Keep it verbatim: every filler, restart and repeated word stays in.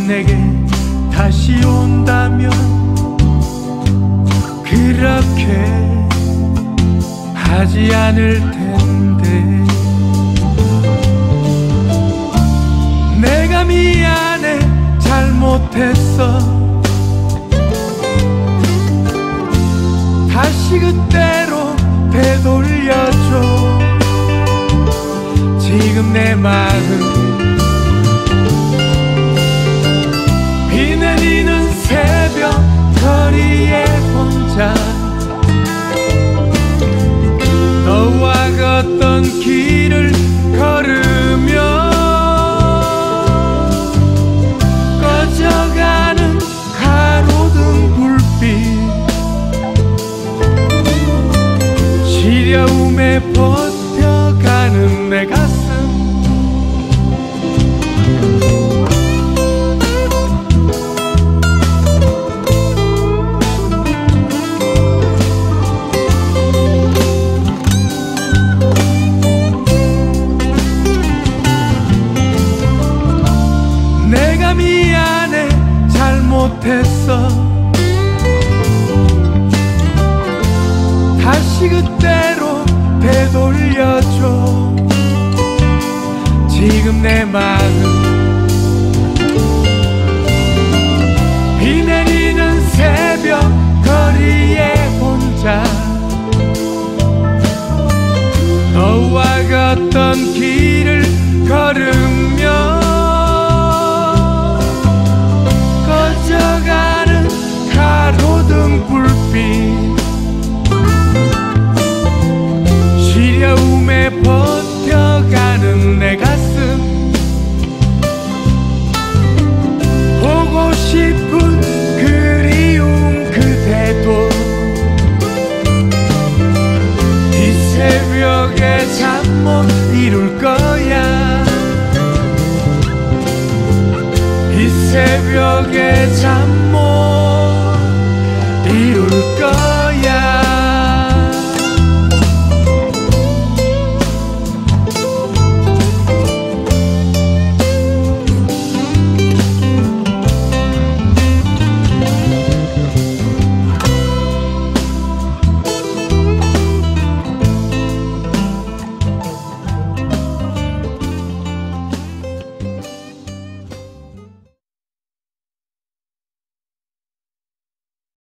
내게 다시 온다면 그렇게 하지 않을 텐데. 내가 미안해, 잘못했어. 다시 그때로 되돌려줘. 지금 내 마음 비 내리는 새벽 거리에 혼자 너와 걷던 길을 걸으며 꺼져가는 가로등 불빛 시려움에 버텨가는 내 가슴. 내가 미안해, 잘못했어. 다시 그때로 되돌려줘. 지금 내 마음 비 내리는 새벽 거리에 혼자 너와 걷던 길을 걸으며 꺼져가는 가로등 불빛 시려움에 버텨가는 내 가슴. 보고 싶은 그리움 그대도 이 새벽에 잠 못 이룰 거야. 이 새벽에 잠 못 이룰 거야.